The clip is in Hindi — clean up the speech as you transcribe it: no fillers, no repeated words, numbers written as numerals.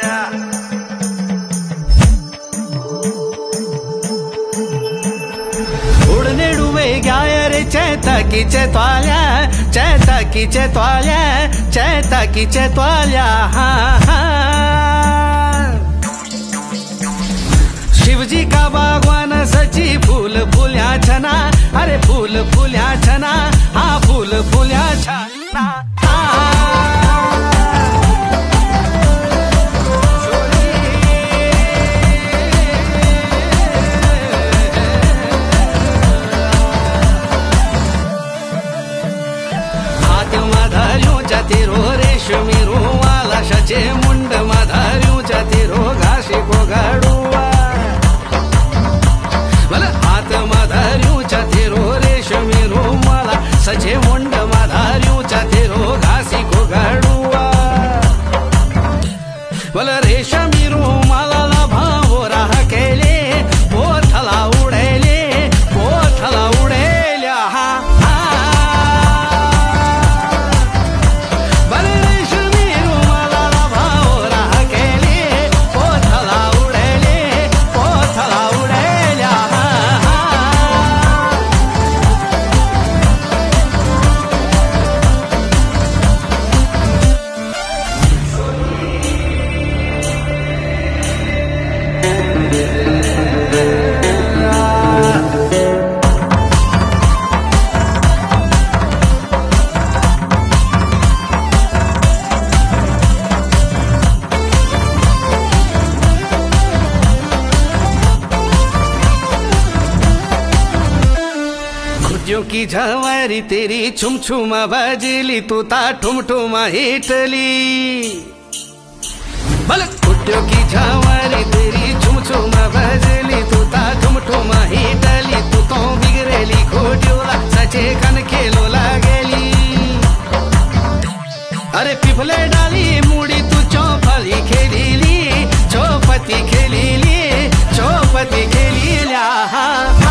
उड़ने डूबे गया रे चैता की चैताल्या, चैता की चैताल्या, चैता की चैताल्या। हाँ हाँ शिवजी का बागवान सची फूल फूल्या छना, अरे फूल फूल्या छना, हाँ फूल फूल्या छना। तेरो रेशमी रुमाला शचे मुंड मधार्यू तेरो घासी को घाड़ुआ, हाथ मधार्यू तेरो रेशमी रुमाला सचे मुंड मधार्यू तेरो घासी को घाड़ुआ। रेशमी रुमाला भावो राह केले पोथला उडेले, पोथला उडेल्या। की झवारी तेरी छुम छुमा बजली तू ता ठुम ठुमा हिटली, खुट्टियों की झवारी तेरी छुम छुमा बजली तू ता ठुम ठुमा हिटली। तू तो बिगरेली खोट्योला सचे कन खेलो लागेली, अरे पिफले डाली मुड़ी तू चौपली खेलीली, चौपती खेलीली, चौपती खेलील्या।